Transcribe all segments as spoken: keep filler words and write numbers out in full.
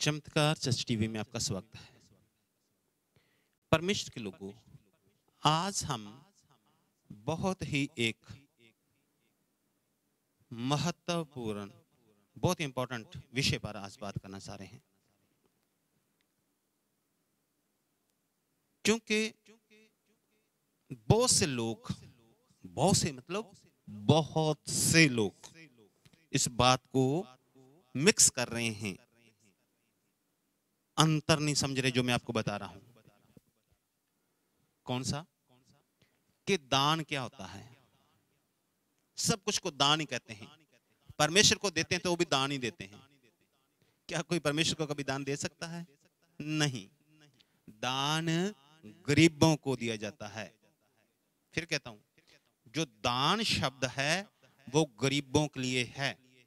चमत्कार church TV में आपका स्वागत है। परमेश्वर के लोगों, आज हम बहुत ही एक महत्वपूर्ण, बहुत इंपॉर्टेंट विषय पर आज बात करना चाह रहे हैं, क्योंकि बहुत से लोग, बहुत से मतलब बहुत से लोग इस बात को मिक्स कर रहे हैं, अंतर नहीं समझ रहे। जो मैं आपको बता रहा हूं, कौन सा, कि दान क्या होता है। सब कुछ को दान ही कहते हैं। परमेश्वर को देते हैं तो वो भी दान ही देते हैं। क्या कोई परमेश्वर को कभी दान दे सकता है? नहीं। दान गरीबों को दिया जाता है। फिर कहता हूं, जो दान शब्द है वो गरीबों के लिए है।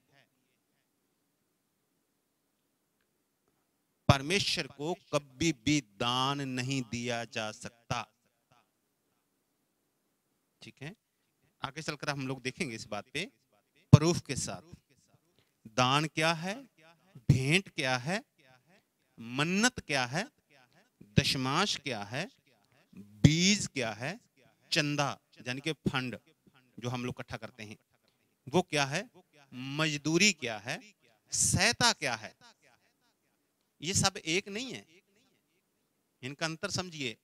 परमेश्वर को कभी भी दान नहीं दिया जा सकता। ठीक है, आगे चलकर हम लोग देखेंगे इस बात पे प्रूफ के साथ। दान क्या है, भेंट क्या है, मन्नत क्या है, दशमांश क्या है, बीज क्या है, चंदा यानी कि फंड जो हम लोग इकट्ठा करते हैं वो क्या है, मजदूरी क्या है, सहायता क्या है। ये सब एक नहीं है, इनका अंतर समझिए।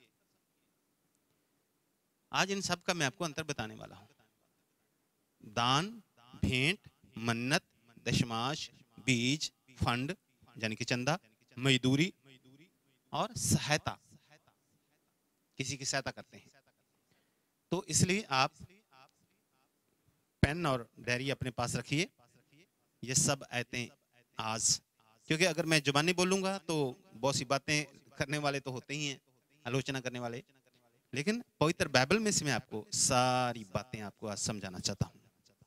आज इन सब का मैं आपको अंतर बताने वाला हूं। दान, भेंट, मन्नत, दशमांश, बीज, फंड यानी कि चंदा, मजदूरी और सहायता, किसी की सहायता करते हैं। तो इसलिए आप पेन और डायरी अपने पास रखिए। ये सब आयतें आज, क्योंकि अगर मैं जुबानी बोलूंगा तो बहुत सी बातें करने वाले तो होते ही हैं, आलोचना करने वाले, लेकिन पवित्र बाइबल में से मैं आपको सारी बातें आपको आज समझाना चाहता हूं।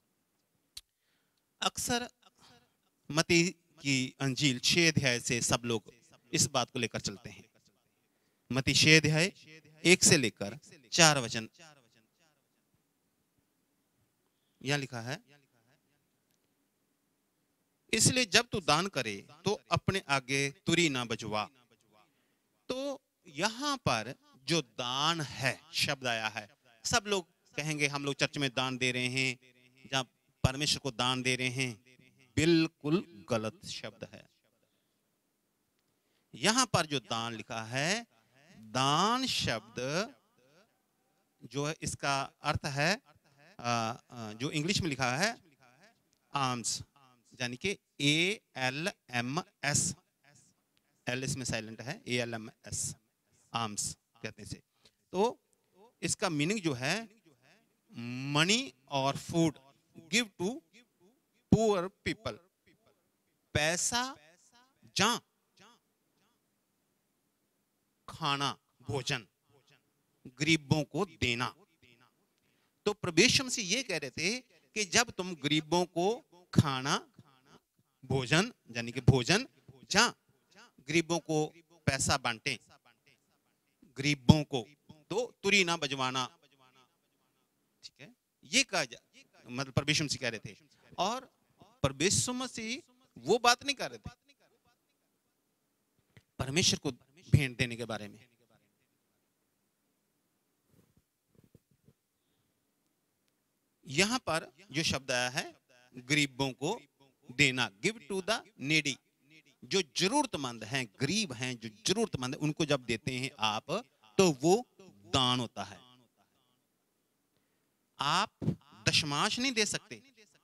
अक्सर मत्ती की अंजील छह अध्याय से सब लोग इस बात को लेकर चलते हैं। मत्ती छह अध्याय एक से लेकर चार वचन यहां लिखा है, इसलिए जब तू दान करे तो अपने आगे तुरी ना बजवा। तो यहां पर जो दान है शब्द आया है, सब लोग कहेंगे हम लोग चर्च में दान दे रहे हैं, जहां परमेश्वर को दान दे रहे हैं। बिल्कुल गलत शब्द है। यहां पर जो दान लिखा है, दान शब्द जो है इसका अर्थ है आ, आ, जो इंग्लिश में लिखा है आर्म्स, यानी कि A L M S, L इसमें साइलेंट है, A L M S, arms कहते हैं इसे। तो इसका मीनिंग जो है मनी और food give to poor people, पैसा जा खाना भोजन गरीबों को देना। तो प्रभु मसीह ये कह रहे थे कि जब तुम गरीबों को खाना भोजन यानी कि भोजन जा गरीबों को पैसा बांटे, गरीबों को तो तुरी ना बजवाना। ठीक है, ये कहा मतलब प्रभु मसीह कह रहे थे। और प्रभु मसीह वो बात नहीं कर रहे थे परमेश्वर को भेंट देने के बारे में। यहां पर जो शब्द आया है गरीबों को देना, गिव टू द नीडी, जो जरूरतमंद हैं, गरीब हैं, जो जरूरतमंद है, उनको जब देते हैं आप तो वो दान होता है। आप दशमांश नहीं दे सकते,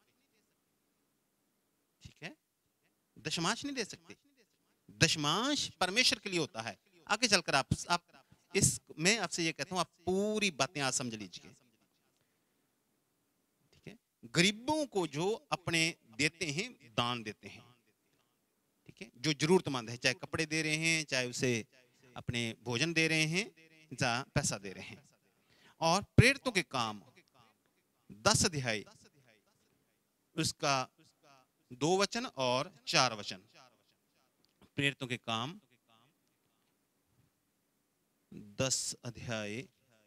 ठीक है, दशमांश नहीं दे सकते। दशमांश परमेश्वर के लिए होता है। आगे चलकर आप आप इस मैं आपसे ये कहता हूं, आप पूरी बातें आज समझ लीजिए। ठीक है, गरीबों को जो अपने देते हैं, दान देते हैं, ठीक है, जो जरूरतमंद है, चाहे कपड़े दे रहे हैं, चाहे उसे अपने भोजन दे रहे हैं, चाहे पैसा दे रहे हैं। और प्रेरितों के काम दस अध्याय उसका दो वचन और चार वचन, प्रेरितों के काम दस अध्याय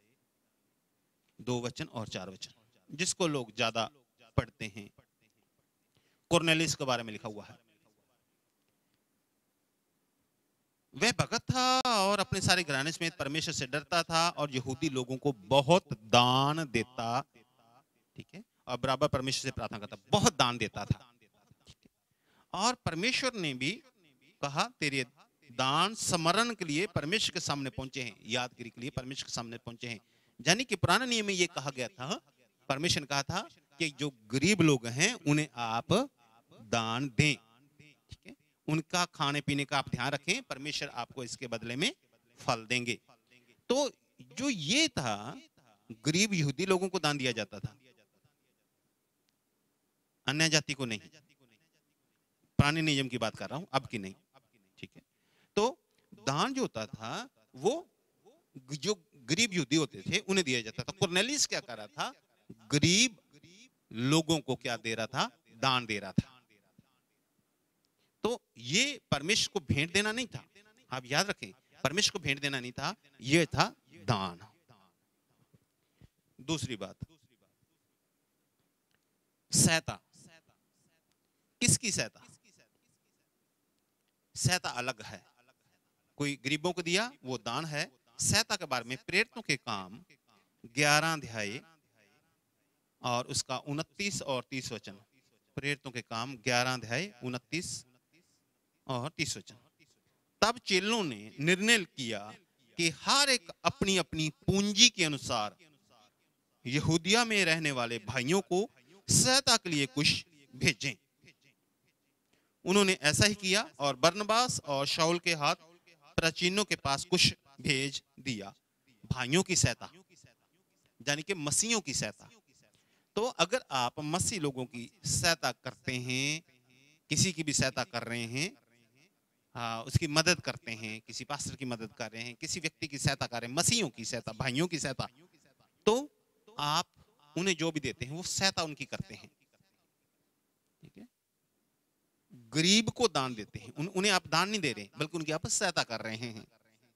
दो वचन और चार वचन, जिसको लोग ज्यादा पढ़ते हैं। कुरनेलियुस के बारे में लिखा हुआ है। वह भगत था और अपने सारे घराने समेत परमेश्वर से डरता था और यहूदी लोगों को बहुत दान देता, ठीक है, और बराबर परमेश्वर से प्रार्थना करता, बहुत दान देता था। और परमेश्वर ने भी कहा तेरे दान स्मरण के लिए परमेश्वर के सामने पहुंचे हैं, यादगिरी के लिए परमेश्वर के सामने पहुंचे हैं। यानी कि पुराने नियम में यह कहा गया था, परमेश्वर ने कहा था कि जो गरीब लोग हैं उन्हें आप दान दें, ठीक है, उनका खाने पीने का आप ध्यान रखें, परमेश्वर आपको इसके बदले में फल देंगे। तो जो ये था, गरीब यहूदी लोगों को दान दिया जाता था, अन्य जाति को नहीं। पुराने नियम की बात कर रहा हूं, अब की नहीं, ठीक है। तो दान जो होता था वो जो गरीब यहूदी होते थे उन्हें दिया जाता था। कुरनेलियस क्या कर रहा था, गरीब लोगों को क्या दे रहा था, दान दे रहा था। तो ये परमेश्वर को भेंट देना नहीं था, आप याद रखें, परमेश्वर को भेंट देना नहीं था, ये था दान। दूसरी बात, सहायता। किसकी सहायता? सहायता अलग है, कोई गरीबों को दिया वो दान है। सहायता के बारे में प्रेरितों के काम ग्यारह अध्याय और उसका उनतीस और तीस वचन, प्रेरितों के काम ग्यारह अध्याय उनतीस और तीस वचन। तब चेलों ने निर्णय किया कि हर एक अपनी अपनी पूंजी के अनुसार यहूदिया में रहने वाले भाइयों को सहायता के लिए कुछ भेजें। उन्होंने ऐसा ही किया और बरनबास और शाऊल के हाथ प्राचीनों के पास कुछ भेज दिया। भाइयों की सहायता यानी कि मसीहों की सहायता। तो अगर आप मसीह लोगों की सहायता करते हैं, किसी की भी सहायता कर रहे हैं, हाँ, उसकी मदद करते हैं, किसी पास्टर की मदद कर रहे हैं, किसी व्यक्ति की सहायता कर रहे हैं, मसीहों की सहायता, भाइयों की सहायता, तो आप उन्हें जो भी देते हैं वो सहायता उनकी करते हैं, ठीक है। गरीब को दान देते हैं, उन, उन्हें आप दान नहीं दे रहे बल्कि उनकी आप सहायता कर रहे हैं।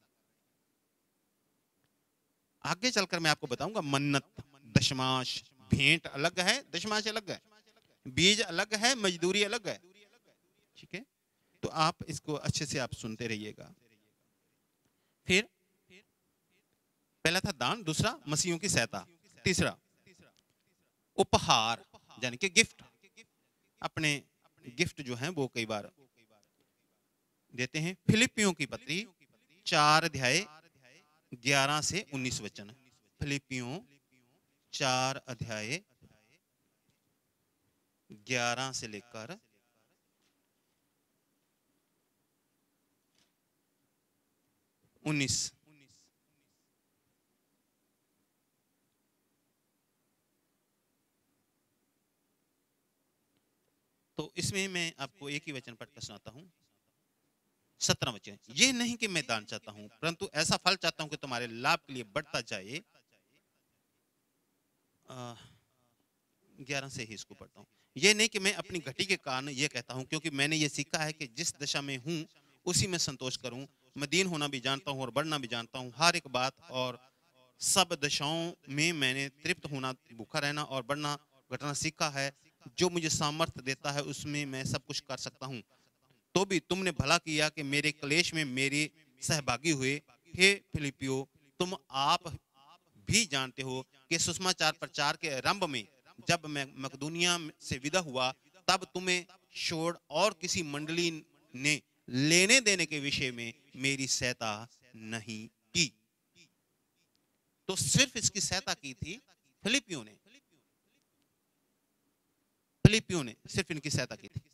आगे चलकर मैं आपको बताऊंगा मन्नत, दशमांश, भेंट अलग है, दशमांश अलग है, बीज अलग है, मजदूरी अलग है, ठीक है। तो आप इसको अच्छे से आप सुनते रहिएगा। फिर पहला था दान, दूसरा मसीहों की सहायता, तीसरा उपहार यानी कि गिफ्ट। अपने गिफ्ट जो हैं वो कई बार देते हैं। फिलिपियों की पत्री चार अध्याय ग्यारह से उन्नीस वचन, फिलिपियों चार अध्याय ग्यारह से लेकर उन्नीस। तो इसमें मैं आपको एक ही वचन पढ़कर सुनाता हूं, सत्रह वचन। ये नहीं कि मैं दान चाहता हूं परंतु ऐसा फल चाहता हूं कि तुम्हारे लाभ के लिए बढ़ता जाए। ग्यारह से ही इसको पढ़ता हूं। ये नहीं कि मैं अपनी घटी के कारण ये कहता हूं, क्योंकि मैंने ये सीखा है कि जिस दशा में हूं उसी में संतोष करूं। मैं दीन होना भी जानता हूं और बढ़ना भी जानता हूं। हर एक बात और सब दशाओं में मैंने तृप्त होना, भूखा रहना और बढ़ना घटना सीखा है। जो मुझे सामर्थ्य देता है उसमें मैं सब कुछ कर सकता हूं। तो भी तुमने भला किया कि मेरे क्लेश में मेरे सहभागी हुए। हे फिलिपियो, तुम आप भी जानते हो कि सुसमाचार प्रचार के आरंभ में जब मैं मकदूनिया से विदा हुआ तब तुम्हें छोड़ और किसी मंडली ने लेने देने के विषय में मेरी सहायता नहीं की। तो सिर्फ इसकी सहायता की थी फिलिपियों ने, फिलिपियों ने सिर्फ इनकी सहायता की थी।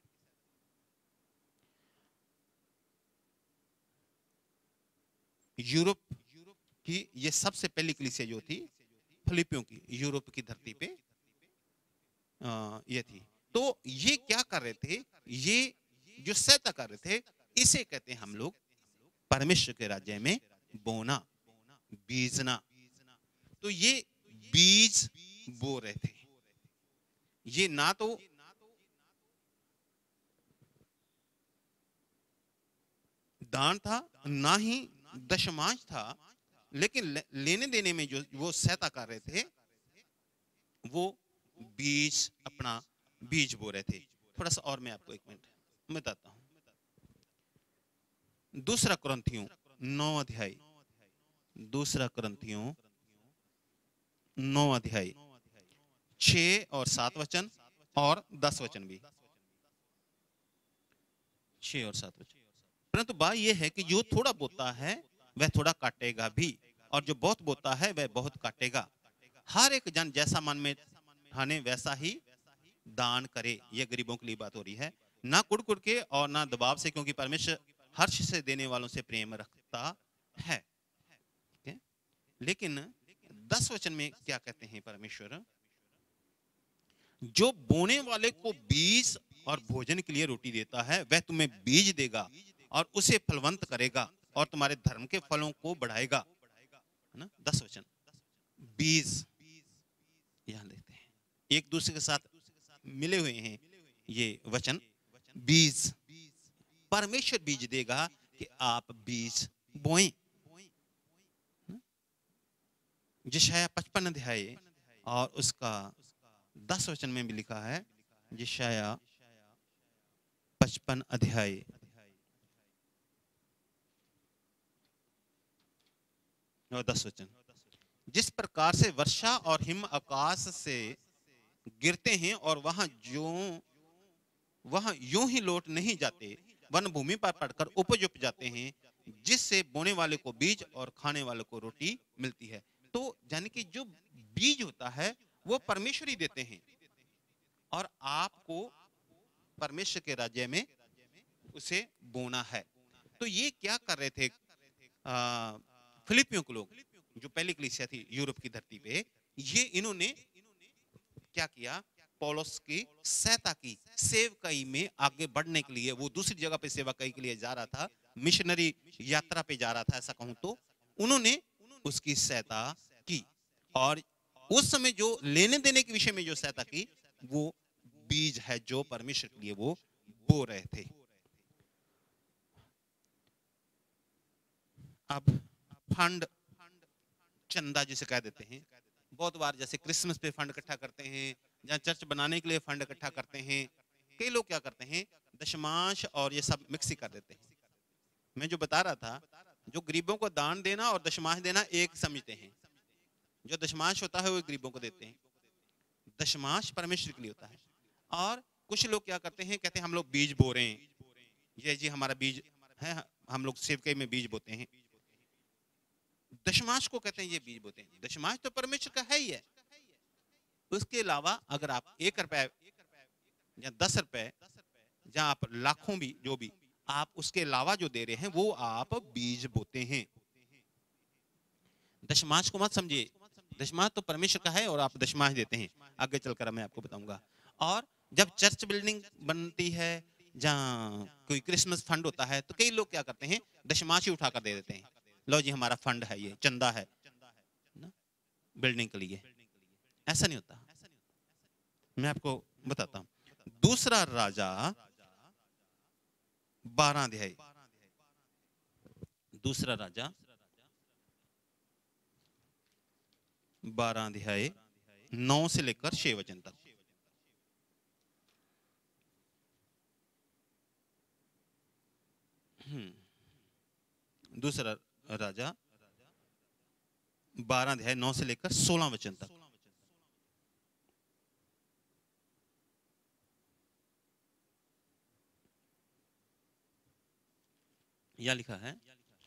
यूरोप की ये सबसे पहली कलीसिया जो थी फिलिपियों की, यूरोप की धरती पे ये थी। तो ये क्या कर रहे थे, ये जो सहायता कर रहे थे, इसे कहते हैं हम लोग परमेश्वर के राज्य में बोना, बीजना। तो ये बीज बो रहे थे। ये ना तो दान था ना ही दशमांश था, लेकिन लेने देने में जो वो सहायता कर रहे थे वो बीज, अपना बीज बो रहे थे। थोड़ा सा और मैं आपको एक मिनट बताता हूं। दूसरा कुरिन्थियों नौ अध्याय, दूसरा कुरिन्थियों नौ अध्याय छह और सात वचन और दस वचन भी, छह और सात वचन। परंतु बात यह है कि जो थोड़ा बोता है वह थोड़ा काटेगा भी, और जो बहुत बोता है वह बहुत काटेगा। हर एक जन जैसा मन में ठाने वैसा ही दान करे। यह गरीबों के लिए बात हो रही है, ना कुड़ कुड़ के और ना दबाव से, क्योंकि परमेश्वर हर्ष से देने वालों से प्रेम रखता है। लेकिन दस वचन में क्या कहते हैं परमेश्वर? जो बोने वाले को बीज और भोजन के लिए रोटी देता है वह तुम्हें बीज देगा और उसे फलवंत करेगा और तुम्हारे धर्म के फलों को बढ़ाएगा, है ना। दस वचन बीज यहां देखते हैं, एक दूसरे के साथ मिले हुए हैं ये वचन। बीज, परमेश्वर बीज देगा कि आप बीज बोएं। यशायाह पचपन अध्याय और उसका दस वचन में भी लिखा है, यशायाह पचपन अध्याय और दस वचन। जिस प्रकार से वर्षा और हिम आकाश से गिरते हैं और वहां जो वहां यूं ही लौट नहीं जाते, वन भूमि पर पड़कर उपज उप जाते हैं, जिससे बोने वाले को बीज और खाने वाले को रोटी मिलती है। तो यानी कि जो बीज होता है वो परमेश्वर ही देते हैं, और आपको परमेश्वर के राज्य में उसे बोना है। तो ये क्या कर रहे थे फिलिपियों के लोग, जो पहली कलीसिया थी यूरोप की धरती पे, ये इन्होंने क्या किया? पौलुस की सहायता की, सेवकाई में आगे बढ़ने के लिए। वो दूसरी जगह पे सेवकाई के लिए जा रहा था, मिशनरी यात्रा पे जा रहा था ऐसा कहूं तो, उन्होंने उसकी सहायता की। और उस समय जो लेने देने के विषय में जो सहायता की, वो बीज है जो परमेश्वर के लिए वो बो रहे थे। अब फंड, चंदा जिसे कह देते हैं, बहुत बार जैसे क्रिसमस पे फंड इकट्ठा करते हैं, जहाँ चर्च बनाने के लिए फंड इकट्ठा करते हैं, कई लोग क्या करते हैं दशमांश और ये सब मिक्स ही कर देते हैं। मैं जो बता रहा था, जो गरीबों को दान देना और दशमांश देना एक समझते हैं। जो दशमांश होता है वो गरीबों को देते हैं, दशमांश परमेश्वर के लिए होता है। और कुछ लोग क्या करते हैं, कहते हैं हम लोग बीज बो रहे हैं, ये जी हमारा बीज है, हम लोग सेवकाई में बीज बोते हैं। दशमांश को कहते हैं ये बीज बोते हैं। दशमांश तो परमेश्वर का है ही है। उसके अलावा अगर आप एक रुपए या दस रुपए या आप लाखों भी, जो भी आप उसके अलावा जो दे रहे हैं वो आप बीज बोते हैं। दशमांश को मत समझिए, दशमांश तो परमेश्वर का है और आप दशमांश देते हैं। आगे चलकर मैं आपको बताऊंगा। और जब चर्च बिल्डिंग बनती है, जहाँ कोई क्रिसमस फंड होता है, तो कई लोग क्या करते हैं दशमांश ही उठाकर दे देते हैं। लो जी हमारा फंड है, ये चंदा है ना बिल्डिंग के लिए। ऐसा नहीं होता। मैं आपको बताता हूं। दूसरा राजा बारह अध्याय, दूसरा राजा बारह अध्याय नौ से लेकर छह वचन तक। दूसरा राजा बारह अध्याय नौ से लेकर सोलह वचन तक। यह लिखा है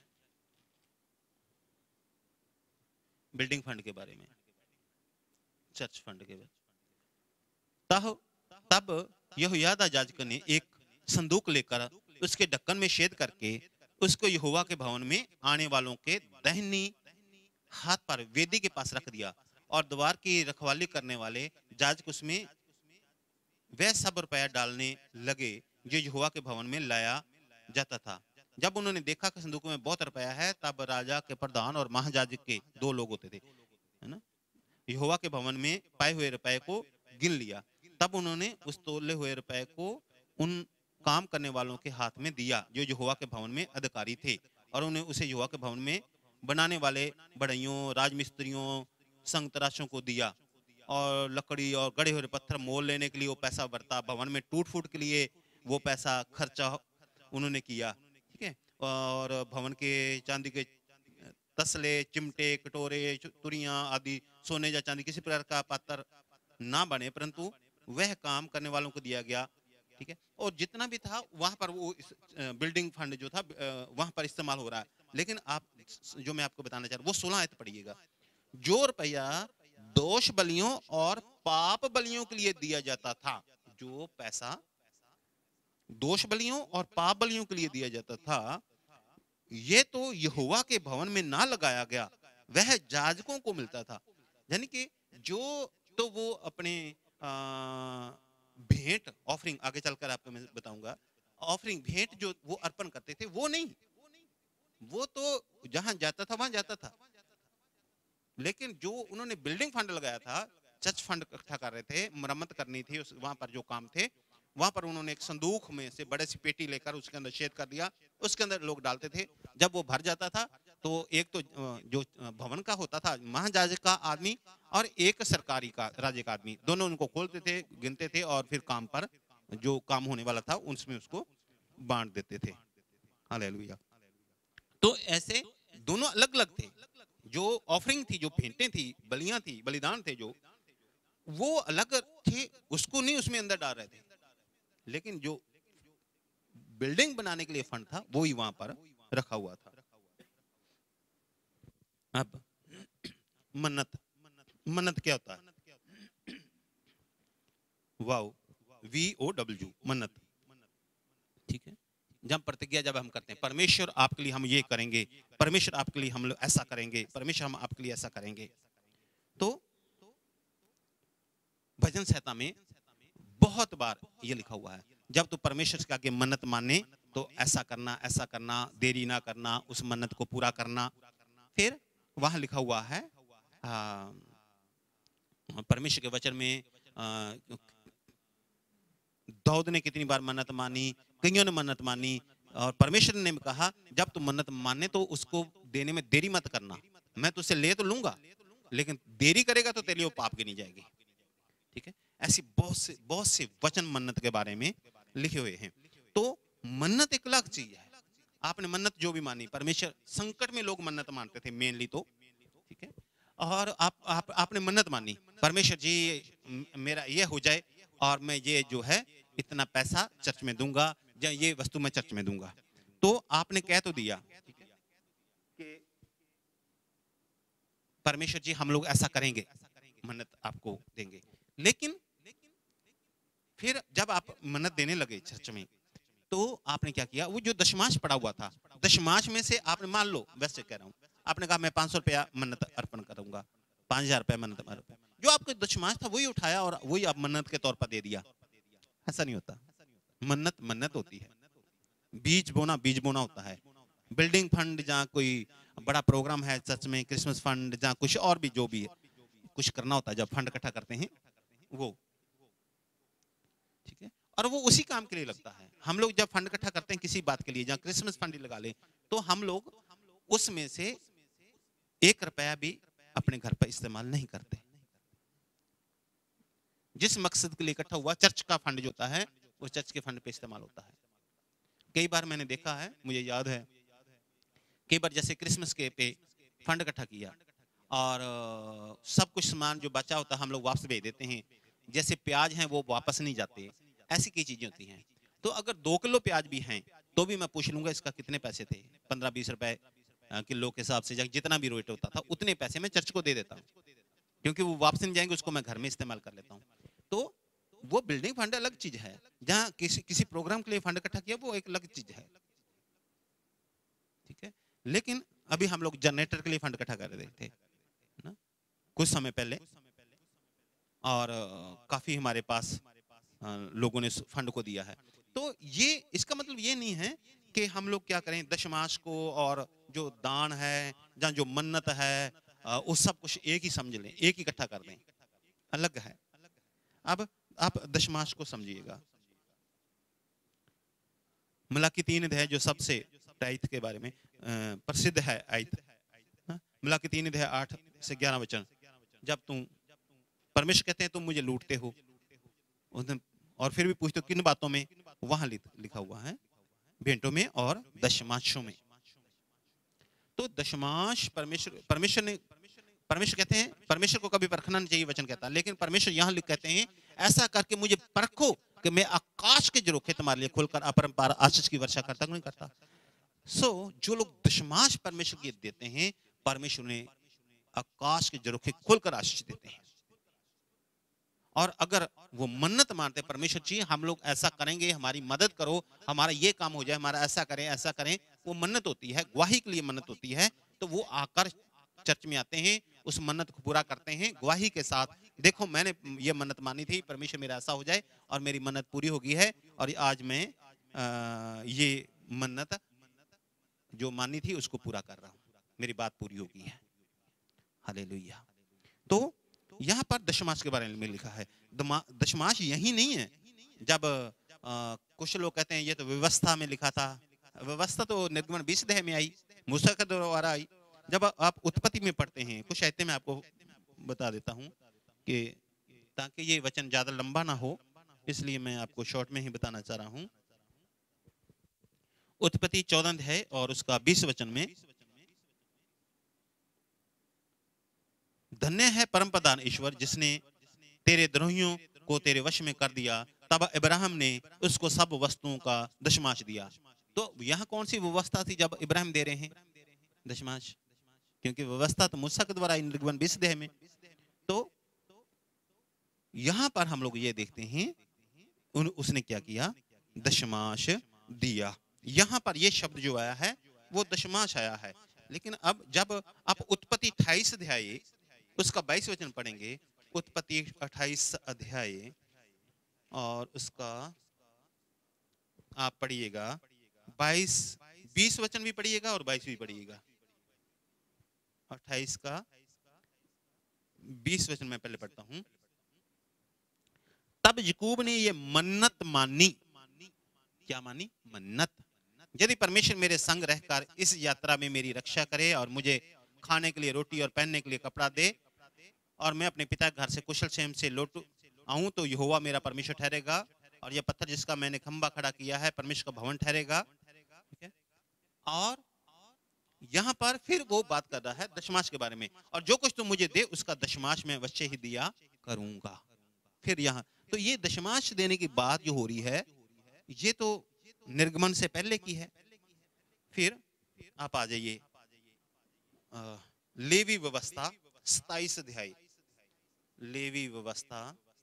बिल्डिंग फंड के बारे में, चर्च फंड के बारे में। तब यहोयादा याजक ने एक संदूक लेकर उसके ढक्कन में छेद करके उसको यहोवा के भवन में आने वालों के दाहिनी हाथ पर वेदी के पास रख दिया, और द्वार की रखवाली करने वाले याजक उसमें वह सब रुपया डालने लगे जो यहोवा के भवन में लाया जाता था। जब उन्होंने देखा कि संदूक में बहुत रुपया है, तब राजा के प्रधान और महायाजक के दो लोग होते थे, है ना, यहोवा के भवन में पाए हुए रुपए को गिन लिया। तब उन्होंने उस तोले हुए रुपए को उन काम करने वालों के हाथ में दिया जो यहोवा के भवन में अधिकारी थे, और उन्हें उसे यहोवा के भवन में बनाने वाले बढ़इयों, राजमिस्त्रियों, संग तराशों को दिया। और लकड़ी और गड़े हुए पत्थर मोल लेने के लिए वो पैसा बरता, भवन में टूट फूट के लिए वो पैसा खर्चा उन्होंने किया। ठीक है। और भवन के चांदी के तसले, चिमटे, कटोरे, तुरियां आदि सोने या चांदी किसी प्रकार का पात्र ना बने, परंतु वह काम करने वालों को दिया गया। ठीक है, और जितना भी था वहां पर वो बिल्डिंग फंड जो था वहां पर इस्तेमाल हो रहा है। लेकिन आप जो मैं आपको बताना चाह रहा हूं वो सोलह आयत पढ़िएगा। जो रुपया दोष बलियों और पाप बलियों के लिए दिया जाता था, जो पैसा दोष बलियों और पाप बलियों के लिए दिया जाता था, ये तो यहोवा के भवन में ना लगाया गया, वह याजकों को मिलता था। यानी कि जो तो वो अपने भेंट ऑफरिंग, आगे चलकर आपको मैं बताऊंगा, ऑफरिंग भेंट जो वो अर्पण करते थे वो नहीं, वो तो जहां जाता था वहां जाता था। लेकिन जो उन्होंने बिल्डिंग फंड लगाया था, चर्च फंड इकट्ठा कर रहे थे, मरम्मत करनी थी उस वहां पर जो काम थे, वहां पर उन्होंने एक संदूक में से बड़े सी पेटी लेकर उसके अंदर छेद कर दिया, उसके अंदर लोग डालते थे। जब वो भर जाता था तो एक तो जो भवन का होता था महायाजक का आदमी और एक सरकारी का राज्य का आदमी, दोनों उनको खोलते थे, गिनते थे और फिर काम पर जो काम होने वाला था उसमें उसको बांट देते थे। हालेलुया। तो ऐसे दोनों अलग अलग थे। जो ऑफरिंग थी, जो भेंटें थी, बलियां थी, बलिदान थे, जो वो अलग थे, उसको नहीं उसमें अंदर डाल रहे थे। लेकिन जो बिल्डिंग बनाने के लिए फंड था वो ही वहां पर रखा हुआ था। अब मन्नत, मन्नत क्या होता है? वाओ, वी ओ डब्ल्यू, मन्नत। ठीक है, जब प्रतिज्ञा जब हम करते हैं, परमेश्वर आपके लिए हम ये करेंगे, परमेश्वर आपके लिए हम लोग ऐसा करेंगे, परमेश्वर हम आपके लिए ऐसा करेंगे। तो भजन संहिता में बहुत बार ये लिखा हुआ है, जब तो परमेश्वर के आगे मन्नत माने तो ऐसा करना, ऐसा करना, देरी ना करना, उस मन्नत को पूरा करना। फिर वहां लिखा हुआ है परमेश्वर के वचन में, दाऊद ने कितनी बार मन्नत मानी, कईयों ने मन्नत मानी, और परमेश्वर ने कहा जब तुम मन्नत माने तो उसको देने में देरी मत करना, मैं तुझसे ले तो लूंगा लेकिन देरी करेगा तो तेरे लिए पाप गिनी जाएगी। ठीक है, ऐसी बहुत से बहुत से वचन मन्नत के बारे में लिखे हुए हैं। तो मन्नत एक अलग चीज है। आपने मन्नत जो भी मानी, परमेश्वर, संकट में लोग मन्नत मानते थे मेनली तो, ठीक है, और आप, आप आपने मन्नत मानी, परमेश्वर जी मेरा ये हो जाए और मैं ये जो है इतना पैसा चर्च में दूंगा या ये वस्तु मैं चर्च में दूंगा, तो आपने कह तो दिया कि परमेश्वर जी हम लोग ऐसा करेंगे, मन्नत आपको देंगे। लेकिन फिर जब आप मन्नत देने लगे चर्च में तो आपने क्या किया, वो जो दशमांश पड़ा हुआ था, दशमांश में से आपने, मान लो वैसे कह रहा हूं, आपने कहा मैं पांच सौ रुपया मन्नत अर्पण करूंगा, पांच हजार रुपया मन्नत अर्पण, जो आपका दशमांश था वही उठाया और वही आप मन्नत के तौर पर दे दिया। ऐसा नहीं होता। मन्नत मन्नत होती है, बीज बोना बीज बोना होता है। बिल्डिंग फंड, जहाँ कोई बड़ा प्रोग्राम है चर्च में, क्रिसमस फंड, जहाँ कुछ और भी जो भी कुछ करना होता है, जब फंड इकट्ठा करते हैं वो, ठीक है, और वो उसी काम के लिए लगता है। हम लोग जब फंड इकट्ठा करते हैं किसी बात के लिए, जहाँ क्रिसमस फंड लगा ले, तो हम लोग उसमें से एक रुपया भी अपने घर पर इस्तेमाल नहीं करते। जिस मकसद के लिए इकट्ठा हुआ, चर्च का फंड जो होता है वो चर्च के फंड पे इस्तेमाल होता है। कई बार मैंने देखा है, मुझे याद है, कई बार जैसे क्रिसमस के पे फंड इकट्ठा किया और सब कुछ सामान जो बचा होता है हम लोग वापस भेज देते हैं, जैसे प्याज हैं वो वापस नहीं जाते, ऐसी कई चीजें होती हैं। तो अगर दो किलो प्याज भी हैं तो भी मैं पूछ लूंगा इसका कितने पैसे थे, पंद्रह बीस रुपए किलो के हिसाब से, जितना भी रेट होता था उतने पैसे मैं चर्च को दे देता हूँ, क्योंकि वो वापस नहीं जाएंगे, उसको मैं घर में इस्तेमाल कर लेता हूँ। तो वो बिल्डिंग फंड अलग चीज है, जहाँ किसी किसी प्रोग्राम के लिए फंड इकट्ठा किया वो एक अलग चीज है। ठीक है, लेकिन अभी हम लोग जनरेटर के लिए फंड इकट्ठा कर रहे थे ना कुछ समय पहले, और काफी हमारे पास लोगों ने फंड को दिया है। तो ये इसका मतलब ये नहीं है कि हम लोग क्या करें, दशमांश को और जो दान है, जहाँ जो मन्नत है, वो सब कुछ एक ही समझ लें, एक ही इकट्ठा कर दें, अलग है। अब आप दशमांश को समझिएगा। मलाकी तीन अध्याय जो सबसे टाइथ के बारे में प्रसिद्ध है आयत, मलाकी तीन अध्याय आठ से ग्यारह वचन, जब तुम, परमेश्वर कहते हैं तुम मुझे लूटते हो, और फिर भी पूछते हो किन बातों में, वहां लिखा हुआ है भेंटों में और दशमांशों में। तो दशमांश परमेश्वर परमेश्वर ने परमेश्वर कहते हैं, परमेश्वर को कभी परखना नहीं चाहिए वचन कहता है, लेकिन परमेश्वर यहां लिख कहते हैं ऐसा करके मुझे परखो कि मैं आकाश के झरोखे तुम्हारे लिए खोलकर अपरंपार आशीष की वर्षा करता नहीं करता। सो so, जो लोग दशमांश परमेश्वर के देते हैं, परमेश्वर ने आकाश के झरोखे खोलकर आशीष देते हैं। और अगर वो मन्नत मानते परमेश्वर जी हम लोग ऐसा करेंगे, हमारी मदद करो, हमारा ये काम हो जाए, हमारा ऐसा करें ऐसा करें, वो मन्नत होती है, गवाही के लिए मन्नत होती है, तो वो आकर चर्च में आते हैं, उस मन्नत को पूरा करते हैं गवाही के साथ। देखो मैंने ये मन्नत मानी थी, परमेश्वर मेरा ऐसा हो जाए और मेरी मन्नत पूरी हो गई है, और आज मैं आ, ये मन्नत जो मानी थी उसको पूरा कर रहा हूं, मेरी बात पूरी हो गई है। हालेलुया। तो यहां पर दशमांश के बारे में लिखा है। दशमांश यही नहीं है। जब आ, कुछ लोग कहते हैं ये तो व्यवस्था में लिखा था, व्यवस्था तो निर्गमन बीस अध्याय में आई, मूसा के द्वारा आई। जब आप उत्पत्ति में पढ़ते हैं, कुछ आयतें मैं आपको बता देता हूं कि ताकि ये वचन ज्यादा लंबा ना हो, इसलिए मैं आपको शॉर्ट में ही बताना चाह रहा हूं। उत्पत्ति चौदह अध्याय और उसका बीस वचन में, धन्य है परम प्रधान ईश्वर जिसने तेरे द्रोहियों को तेरे वश में कर दिया। तब इब्राहिम ने उसको सब वस्तुओं का दशमांश दिया। तो यहां कौन सी व्यवस्था थी जब इब्राहिम दे रहे हैं दशमांश? क्योंकि व्यवस्था तो मूसा के द्वारा निर्गमन बीस अध्याय में। तो यहां पर हम लोग ये देखते हैं उन, उसने क्या किया? दशमांश दिया। यहां पर ये शब्द जो आया है वो दशमांश आया है। लेकिन अब जब आप उत्पत्ति अट्ठाईस अध्याय उसका बाईस वचन पढ़ेंगे, उत्पत्ति अट्ठाईस अध्याय और उसका आप पढ़िएगा बाईस, बीस वचन भी पढ़िएगा और बाईस भी पढ़िएगा। अट्ठाईस का बीस वचन मैं पहले पढ़ता हूं। तब याकूब ने ये मन्नत मानी। क्या मानी? मन्नत। यदि परमेश्वर मेरे संग रहकर इस यात्रा में मेरी रक्षा करे और मुझे खाने के लिए रोटी और पहनने के लिए कपड़ा दे और मैं अपने पिता के घर से कुशल क्षेम से लौट आऊं, तो यहोवा मेरा परमेश्वर ठहरेगा और यह पत्थर जिसका मैंने खंबा खड़ा किया है परमेश्वर का भवन ठहरेगा। ठीक है। और यहां पर फिर वो बात कर रहा है दशमांश के बारे में, और जो कुछ तुम मुझे दे उसका दशमांश मैं वच्चे ही दिया करूंगा। फिर यहां तो ये दशमांश देने की बात जो हो रही है ये तो निर्गमन से पहले की है। फिर आप आ जाइए लेवी व्यवस्था सताइस अध्याय, लेवी व्यवस्था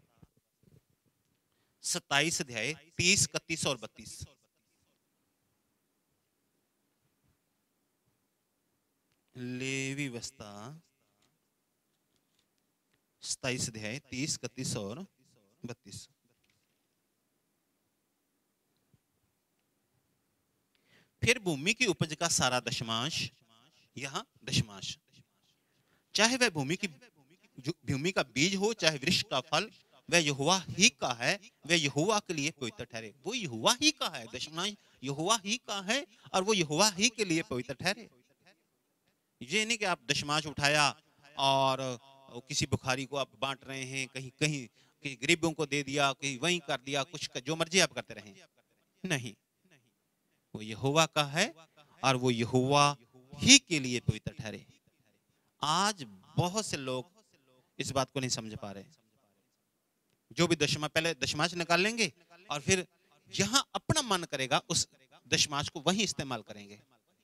सताइस अध्याय तीस, इकतीस और बत्तीस। लेवी व्यवस्था सताइस अध्याय तीस, इकतीस और बत्तीस। फिर भूमि की उपज का सारा दशमांश, यहां दशमांश, चाहे वह भूमि की भूमि का बीज हो चाहे वृक्ष का फल, वह यहोवा ही का है, वह यहोवा के लिए पवित्र ठहरे। वो यहोवा ही का है, दशमांश यहोवा ही का है और वो यहोवा ही के लिए पवित्र ठहरे। ये नहीं कि आप दशमांश उठाया और किसी बुखारी को आप बांट रहे हैं, कहीं कहीं कहीं गरीबों को दे दिया, कहीं वहीं कर दिया, कुछ जो मर्जी आप करते रहें। नहीं, वो यहोवा का है और वो यहोवा ही के लिए पवित्र ठहरे। आज बहुत से लोग इस बात को नहीं समझ पा रहे। जो भी दशमा पहले दशमांश निकाल लेंगे और फिर जहां अपना मन करेगा उस दशमांश को वहीं इस्तेमाल करेंगे।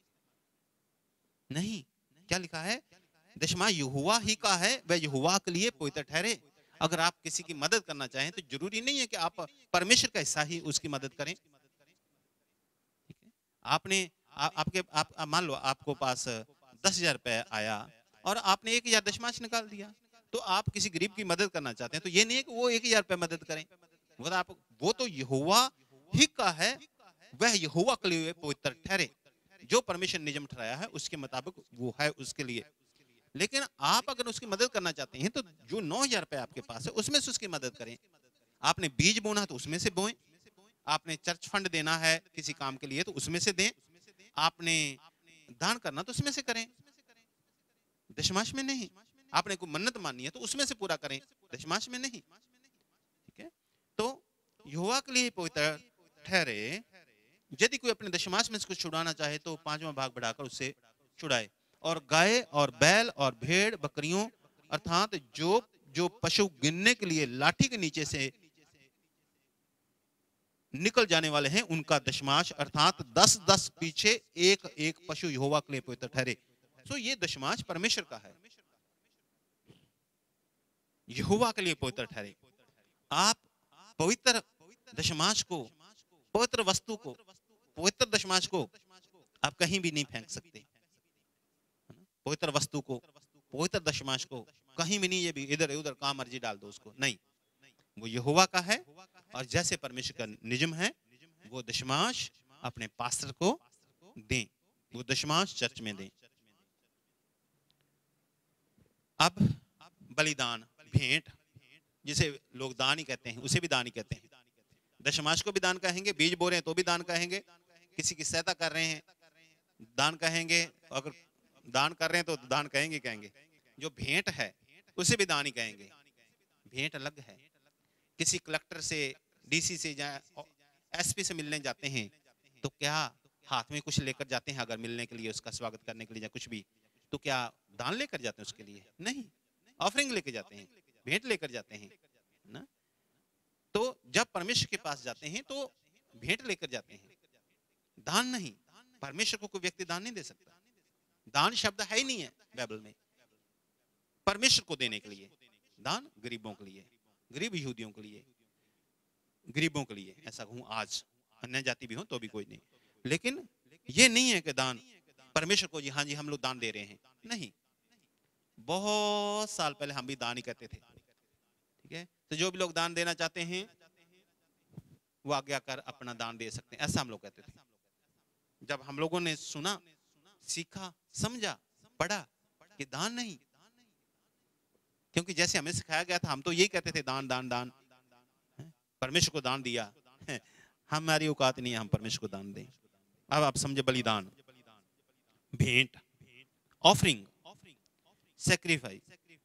नहीं, क्या लिखा है? दशमांश यहोवा ही का है, वह यहोवा के लिए पवित्र ठहरे। अगर आप किसी की मदद करना चाहें तो जरूरी नहीं है कि आप परमेश्वर का हिस्सा ही उसकी मदद करें। ठीक है? आपने आ, आपके आप मान लो आपको पास दस हजार रुपए आया और आपने एक हजार दशमांश निकाल दिया, तो आप किसी गरीब की मदद करना चाहते हैं तो ये नहीं है कि वो एक हजार रुपए मदद करें। वो तो आप वो तो यहोवा ही का है, वह यहोवा के लिए पवित्र ठहरे। जो परमेश्वर नियम ठहराया है उसके मुताबिक वो है उसके लिए। लेकिन आप अगर उसकी मदद करना चाहते हैं तो जो नौ हजार रुपए आपके पास है उसमें से उसकी मदद करें। आपने बीज बोना तो उसमें से बोएं, आपने चर्च फंड देना है किसी काम के लिए तो उसमें से दें, आपने दान करना तो उसमें से करें, दशमांश में नहीं। आपने कोई मन्नत मानी है तो उसमें से पूरा करें, दशमांश में नहीं। ठीक है? तो यहोवा के लिए पवित्र ठहरे, यदि कोई अपने दशमांश में से कुछ छुड़ाना चाहे तो पांचवा भाग बढ़ाकर उससे छुड़ाए। और गाय और बैल और भेड़ बकरियों अर्थात जो जो पशु गिनने के लिए लाठी के नीचे से निकल जाने वाले हैं उनका दशमांश अर्थात दस दस पीछे एक एक पशु यहोवा के लिए पवित्र ठहरे। सो ये दशमांश परमेश्वर का है, यहोवा के लिए पवित्र ठहरे। आप पवित्र दशमांश को, पवित्र वस्तु को, पवित्र दशमांश को आप कहीं भी नहीं फेंक सकते। पवित्र वस्तु को, पवित्र दशमांश को कहीं भी नहीं, ये भी इधर उधर कहां मर्जी डाल दो उसको, नहीं, वो यहोवा का है। और जैसे परमेश्वर का नियम है वो दशमांश अपने पास्टर को दें, वो दशमांश चर्च में दें। अब बलिदान, भेंट, जिसे लोग दान ही कहते हैं, उसे भी दान ही कहते हैं। दशमांश को भी दान कहेंगे, बीज बो रहे हैं तो भी दान कहेंगे, किसी की सहायता कर रहे हैं दान कहेंगे, अगर दान कर रहे हैं तो दान कहेंगे कहेंगे जो भेंट है उसे भी दान ही कहेंगे। भेंट अलग है। किसी कलेक्टर से, डीसी से या एसपी से मिलने जाते हैं तो क्या हाथ में कुछ लेकर जाते हैं? अगर मिलने के लिए, उसका स्वागत करने के लिए या कुछ भी, तो क्या दान लेकर जाते हैं उसके लिए? नहीं, ऑफरिंग लेकर जाते हैं, भेंट लेकर जाते हैं ना। तो जब परमेश्वर के पास जाते हैं तो भेंट लेकर जाते हैं, दान नहीं। परमेश्वर को कोई व्यक्ति दान नहीं दे सकता, दान शब्द है ही नहीं है बाइबल में। परमेश्वर को देने के लिए दान, गरीबों के लिए, गरीब यहूदियों के लिए, गरीबों के लिए, ऐसा कहूं आज अन्य जाति भी हो तो भी कोई नहीं। लेकिन ये नहीं है कि दान परमेश्वर को जी हाँ जी हम लोग दान दे रहे हैं, नहीं। बहुत साल पहले हम भी दान ही करते थे, ठीक है। तो जो भी लोग दान देना चाहते हैं वो आज्ञा कर अपना दान दे सकते हैं, ऐसा हम लोग कहते थे। जब हम लोगों ने सुना, सीखा, समझा, पढ़ा कि दान नहीं, क्योंकि जैसे हमें सिखाया गया था हम तो यही कहते थे दान दान दान, परमेश्वर को दान दिया, हमारी औकात नहीं है हम परमेश्वर को दान दें। अब आप समझे, बलिदान, भेंट, ऑफरिंग, सैक्रिफाइस,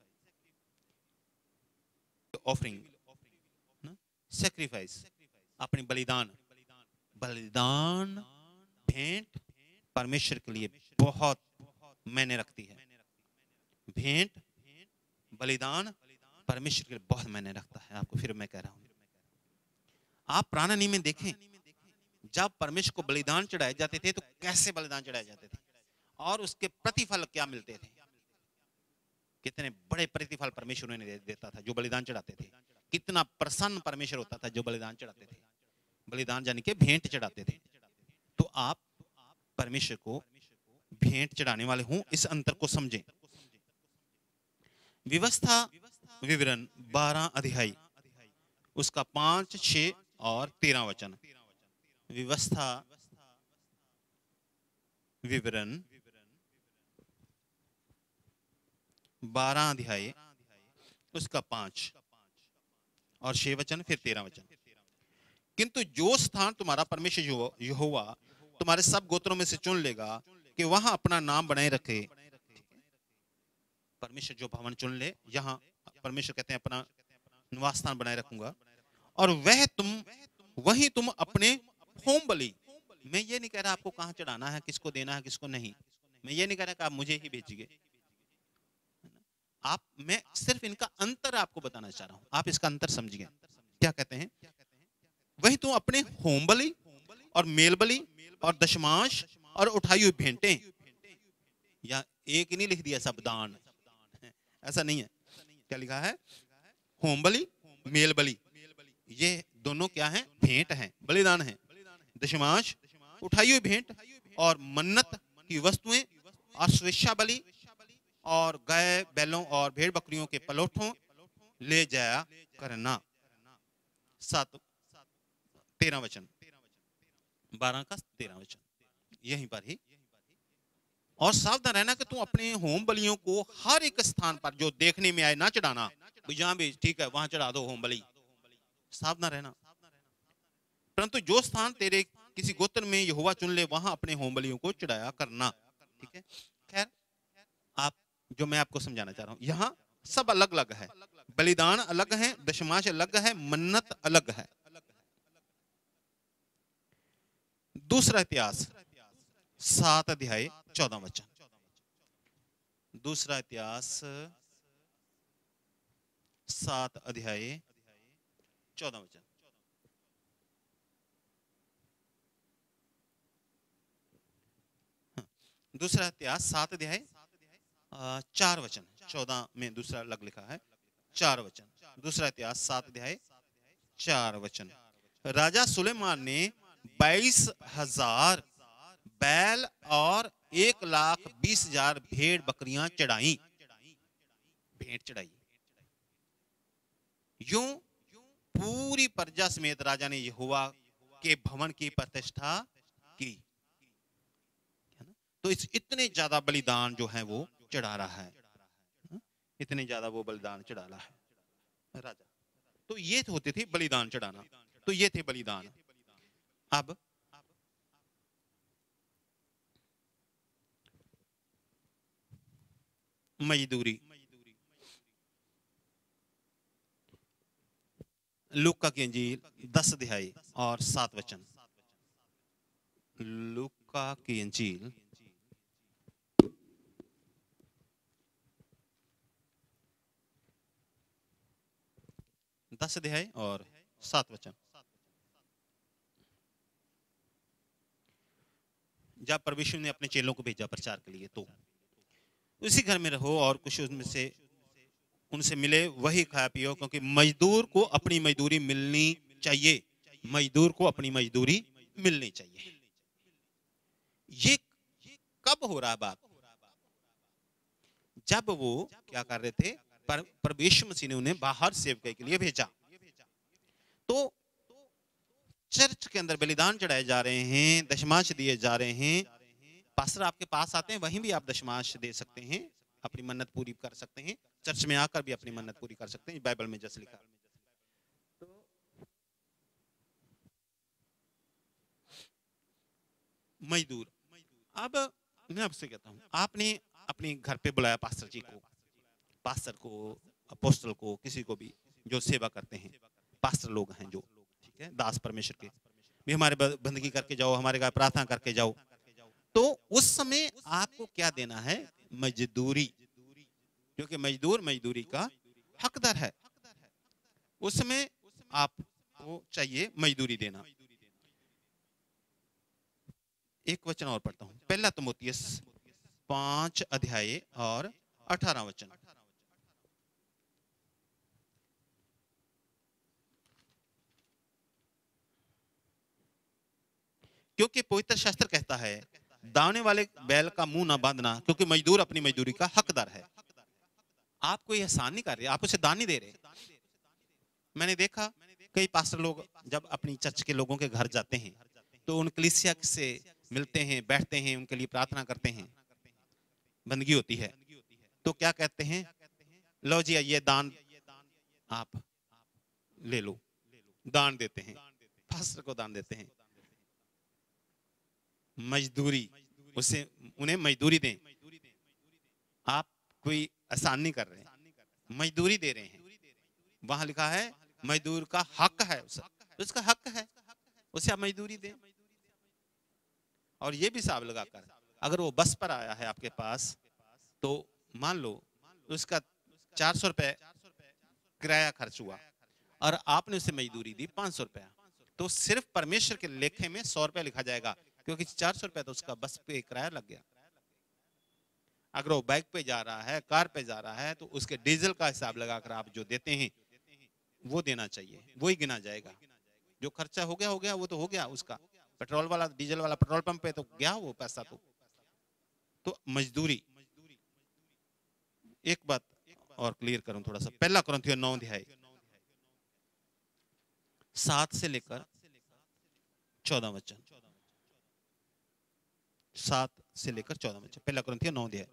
ऑफरिंग, सैक्रिफाइस, अपनी बलिदान, बलिदान, भेंट परमेश्वर के लिए बहुत मायने रखती है। भेंट, बलिदान परमेश्वर के लिए बहुत मायने रखता है। आपको फिर मैं कह रहा हूं, आप पुराने नियम में देखें, जब परमेश्वर को बलिदान चढ़ाए जाते थे तो कैसे बलिदान चढ़ाए जाते थे और उसके प्रतिफल क्या मिलते थे। कितने बड़े प्रतिफल परमेश्वर उन्हें देता था जो बलिदान चढ़ाते थे। कितना प्रसन्न परमेश्वर होता था जो बलिदान चढ़ाते थे, बलिदान यानी कि भेंट चढ़ाते थे। तो आप परमेश्वर को भेंट चढ़ाने वाले हों, इस अंतर को समझें। व्यवस्था विवरण बारह अध्याय, उसका पांच, छह और तेरह वचन। व्यवस्था विवरण बारह अध्याय, उसका पांच और छह वचन, फिर तेरह वचन। किंतु जो स्थान तुम्हारा परमेश्वर यहोवा तुम्हारे सब गोत्रों में से चुन लेगा कि वहां अपना नाम बनाए रखे। परमेश्वर जो भवन चुन ले, यहां परमेश्वर कहते हैं अपना निवास स्थान बनाए रखूंगा, और वह तुम वही तुम अपने होम बलि, मैं ये नहीं कह रहा आपको कहां चढ़ाना है, किसको देना है, किसको नहीं, मैं ये नहीं कह रहा कि आप मुझे ही भेजिए आप, मैं सिर्फ इनका अंतर आपको बताना चाह रहा हूं, आप इसका अंतर समझिए। क्या कहते हैं? वही तुम अपने होम बलि और मेल बलि और दशमांश और उठाई हुई भेंटें, या एक ही नहीं लिख दिया सब दान, ऐसा नहीं है। क्या लिखा है? होम बलि, मेल बलि, ये दोनों क्या हैं? भेंट हैं, बलिदान हैं। दशमांश, उठाई हुई भेंट और मन्नत की वस्तुएं और स्वेच्छा बलि और गाय बैलों और भेड़ बकरियों के पलोठों ले जाया करना। सात तेरह वचन, बारह का तेरह वचन यहीं पर ही। और सावधान रहना कि तुम अपने होम बलियों को हर एक स्थान पर जो देखने में आए ना चढ़ाना, जहां भी ठीक है वहां चढ़ा दो होम बलि, सावधान रहना। परंतु जो स्थान तेरे किसी गोत्र में यहोवा चुन ले वहां अपने होम बलियों को चढ़ाया करना। ठीक है, खैर आप जो मैं आपको समझाना चाह रहा हूं, यहां सब अलग अलग है, बलिदान अलग है, दशमांश अलग है, मन्नत अलग है। दूसरा इतिहास सात अध्याय चौदह वचन। दूसरा इतिहास सात अध्याय चौदह वचन। दूसरा इतिहास सात अध्याय चार वचन। चौदह में दूसरा लग लिखा है चार वचन। दूसरा इतिहास सात अध्याय चार वचन। राजा सुलेमान ने बाईस हजार बैल और एक लाख बीस हजार भेड़ बकरियां चढ़ाई, भेंट चढ़ाई। यूं पूरी प्रजा समेत राजा ने यहोवा के भवन की प्रतिष्ठा की। तो इस इतने ज्यादा बलिदान जो है वो चढ़ा रहा है, इतने ज्यादा वो बलिदान चढ़ा रहा है राजा। तो ये होते थे बलिदान चढ़ाना, तो ये थे बलिदान। अब मजदूरी। लूका की इंजील दस अध्याय और सात वचन। लूका की इंजील दस अध्याय और सात वचन। जब परमेश्वर ने अपने चेलों को भेजा प्रचार के लिए, तो उसी घर में रहो और कुछ उनमें से उनसे मिले वही खाया पियो, क्योंकि मजदूर को अपनी मजदूरी मिलनी चाहिए। मजदूर को अपनी मजदूरी मिलनी चाहिए। ये कब हो रहा बात? जब वो क्या कर रहे थे, पर परमेश्वर मसीह ने उन्हें बाहर सेवकाई के लिए भेजा। तो चर्च के अंदर बलिदान चढ़ाए जा रहे हैं, दशमांश दिए जा रहे हैं। पास्टर आपके पास आते हैं, वहीं भी आप दशमांश दे सकते हैं, अपनी मन्नत पूरी कर सकते हैं। चर्च में आकर भी अपनी मन्नत पूरी कर सकते हैं, बाइबल में जैसे लिखा। तो मजदूर, अब मैं आपसे कहता हूं, आपने अपने घर पे बुलाया पास्टर जी को, पास्टर को, अपोस्टल को, किसी को भी जो सेवा करते हैं, पास्टर लोग हैं जो, ठीक है, दास परमेश्वर के, भी हमारे बंदगी करके जाओ, हमारे घर प्रार्थना करके जाओ। तो उस समय आपको क्या देना है? मजदूरी, क्योंकि मजदूर मजदूरी का हकदार है। उस समय आपको चाहिए मजदूरी देना। एक वचन और पढ़ता हूं, पहला तिमुथियुस पांच अध्याय और अठारह वचन। क्योंकि पवित्र शास्त्र कहता है, दावने वाले बैल का मुंह ना बांधना, क्योंकि मजदूर अपनी मजदूरी का हकदार है। आप कोई एहसान नहीं कर रहे, आप उसे दान नहीं दे रहे। मैंने देखा कई पास्टर लोग जब अपनी चर्च के लोगों के घर जाते हैं, तो उन कलीसिया से मिलते हैं, बैठते हैं, उनके लिए प्रार्थना करते हैं, बंदगी होती है, तो क्या कहते हैं? लो जी ये दान आप ले लो। दान देते हैं, पास्टर को दान देते हैं। मजदूरी, उसे उन्हें मजदूरी दें। आप कोई आसान नहीं कर रहे, मजदूरी दे रहे हैं। वहां लिखा है मजदूर का हक है, उसका हक है, उसे आप मजदूरी दें। और ये भी हिसाब लगाकर, अगर वो बस पर आया है आपके पास, तो मान लो उसका चार सौ रुपए किराया खर्च हुआ और आपने उसे मजदूरी दी पांच सौ रुपया, तो सिर्फ परमेश्वर के लेखे में सौ रुपया लिखा जाएगा, क्योंकि चार सौ रुपया तो उसका बस पे किराया लग गया। अगर वो बाइक पे जा रहा है, कार पे जा रहा है, तो उसके डीजल का हिसाब लगाकर आप जो देते हैं वो देना चाहिए, वो ही गिना जाएगा। जो खर्चा हो गया हो गया, वो तो हो गया उसका। पेट्रोल वाला, डीजल वाला पेट्रोल पंप पे तो गया वो पैसा। तो तो मजदूरी। एक बात और क्लियर करूं थोड़ा सा, पहला कुरिन्थियों नौ अध्याय सात से लेकर चौदह वचन, सात से लेकर चौदह वचन, पहला कुरिन्थियों नौ अध्याय।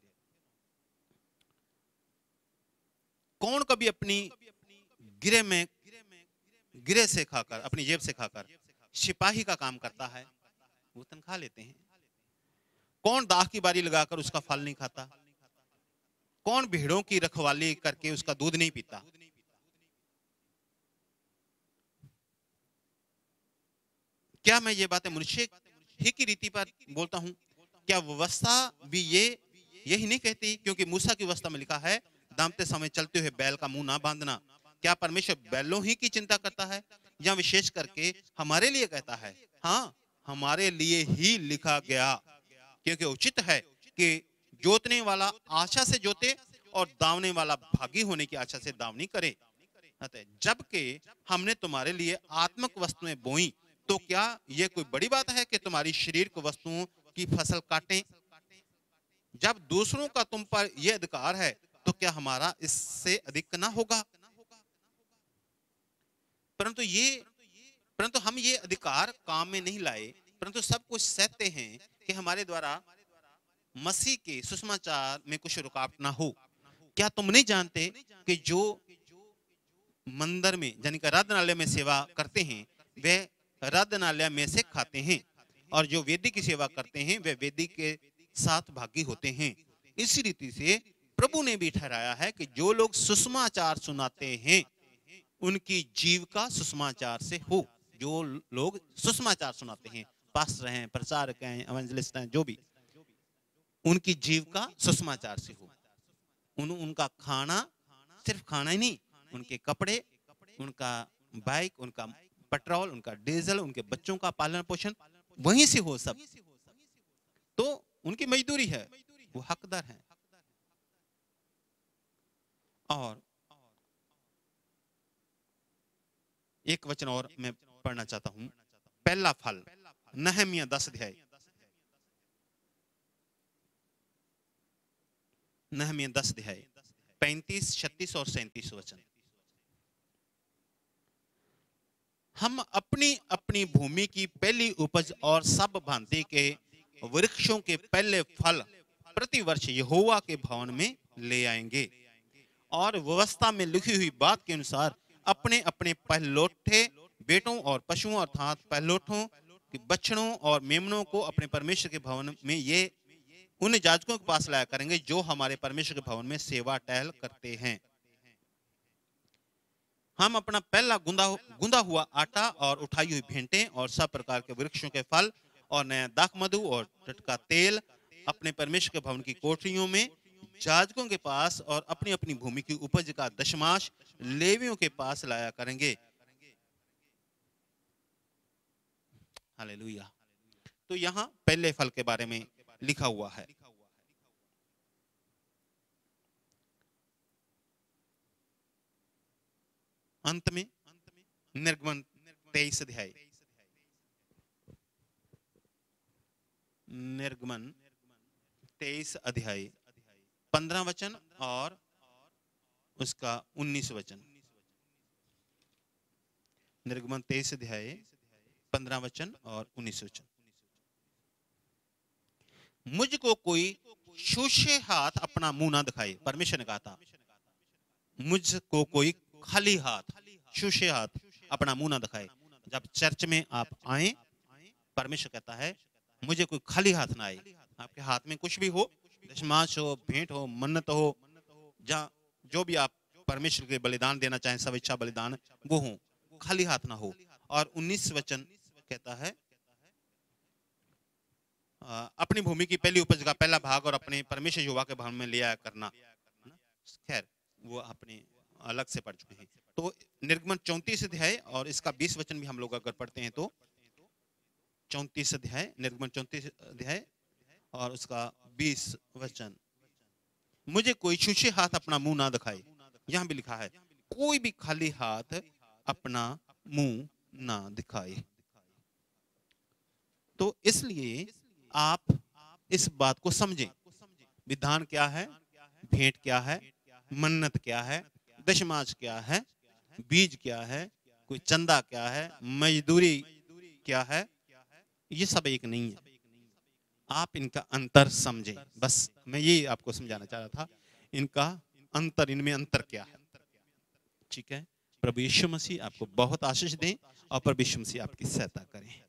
कौन कभी अपनी गिरे में गिरे से खाकर, अपनी जेब से खाकर सिपाही का काम करता है? वो तनख्वाह लेते हैं। कौन दाख की बारी लगाकर उसका फल नहीं खाता? कौन भेड़ों की रखवाली करके उसका दूध नहीं पीता? क्या मैं ये बातें मनुष्य ही की रीति पर बोलता हूं? क्या व्यवस्था भी ये यही नहीं कहती? क्योंकि मूसा की व्यवस्था में लिखा है, दामते समय चलते हुए बैल का मुंह ना बांधना। क्या परमेश्वर बैलों ही की चिंता करता है या विशेष करके हमारे लिए कहता है? हाँ, हमारे लिए ही लिखा गया, क्योंकि उचित है कि जोतने वाला आशा से जोते और दावने वाला भागी होने की आशा से दावनी करे। अतः जबकि हमने तुम्हारे लिए आत्मिक वस्तुएं बोई, तो क्या यह कोई बड़ी बात है कि तुम्हारी शरीर को वस्तुओं की फसल काटें? जब दूसरों का तुम पर यह अधिकार है, तो क्या हमारा इससे अधिक ना होगा? परंतु ये परंतु हम ये अधिकार काम में नहीं लाए, परंतु सब कुछ सहते हैं कि हमारे द्वारा मसीह के सुसमाचार में कुछ रुकावट ना हो। क्या तुम नहीं जानते कि जो मंदिर में यानी कि आराधनालय में सेवा करते हैं, वे आराधनालय में से खाते हैं, और जो वेदी की सेवा करते हैं वे वेदी के साथ भागी होते हैं। इसी रीति से प्रभु ने भी ठहराया है कि जो लोग सुसमाचार सुनाते हैं उनकी जीविका सुसमाचार से हो। जो लोग सुसमाचार सुनाते हैं, पास्टर हैं, प्रचारक हैं, एवेंजलिस्ट हैं, जो भी, उनकी जीविका सुसमाचार से हो। उन उनका खाना सिर्फ खाना ही नहीं, उनके कपड़े, उनका बाइक, उनका पेट्रोल, उनका डीजल, उनके बच्चों का पालन पोषण वहीं से हो सब। तो उनकी मजदूरी है, वो हकदार हैं। और एक वचन और मैं पढ़ना चाहता हूं, पहला फल, नहमिया दस अध्याय, नहमिया दस अध्याय पैंतीस, छत्तीस और सैंतीस वचन। हम अपनी अपनी भूमि की पहली उपज और सब भांति के वृक्षों के पहले फल प्रति वर्ष यहोवा के भवन में ले आएंगे, और व्यवस्था में लिखी हुई बात के अनुसार अपने अपने पहलौठे बेटों और पशुओं अर्थात पहलौठों के बछड़ों और मेमनों को अपने परमेश्वर के भवन में ये उन याजकों के पास लाया करेंगे जो हमारे परमेश्वर के भवन में सेवा टहल करते हैं। हम अपना पहला गुंदा गुंदा हुआ आटा और उठाई हुई भेंटें और सब प्रकार के वृक्षों के फल और नया दाख मधु और टटका तेल अपने परमेश्वर के भवन की कोठरियों में याजकों के पास और अपनी अपनी भूमि की उपज का दशमांश लेवियों के पास लाया करेंगे। हालेलुया। तो यहाँ पहले फल के बारे में लिखा हुआ है। अंत में निर्गमन तेईस अध्याय, निर्गमन तेईस अध्याय पंद्रह वचन और उसका उन्नीस वचन। निर्गमन तेईस अध्याय पंद्रह वचन और उन्नीस वचन। मुझको कोई छूछे हाथ अपना मुंह ना दिखाए, परमेश्वर ने कहा था, मुझको कोई खाली हाथ, छूछे हाथ अपना मुंह ना दिखाए। जब चर्च में आप आए, परमेश्वर कहता है मुझे कोई खाली हाथ ना आए। आपके हाथ में कुछ भी हो, दशमांश हो, भेंट हो, मन्नत हो, जहाँ जो भी आप परमेश्वर के बलिदान देना चाहें, सब इच्छा बलिदान, वो हो, खाली हाथ ना हो। और उन्नीस वचन कहता है अपनी भूमि की पहली उपज का पहला भाग और अपने परमेश्वर यहोवा के भवन में ले आया करना। खैर वो अपने अलग से पढ़ चुके हैं। तो निर्गमन चौंतीस अध्याय और इसका बीस वचन भी हम लोग अगर पढ़ते हैं तो चौंतीस अध्याय, निर्गमन चौंतीस अध्याय और उसका बीस वचन। मुझे कोई छूछे हाथ अपना मुंह ना दिखाए। यहां भी लिखा है कोई भी खाली हाथ अपना मुंह ना दिखाए। तो इसलिए आप इस बात को समझें, विधान क्या है, भेंट क्या है, मन्नत क्या है, दशमांश क्या है, बीज क्या है, कोई चंदा क्या है, मजदूरी क्या है, ये सब एक नहीं है। आप इनका अंतर समझें। बस मैं ये आपको समझाना चाह रहा था, इनका अंतर, इनमें अंतर क्या है। ठीक है। प्रभु यीशु मसीह आपको बहुत आशीष दें और प्रभु यीशु मसीह आपकी सहायता करें।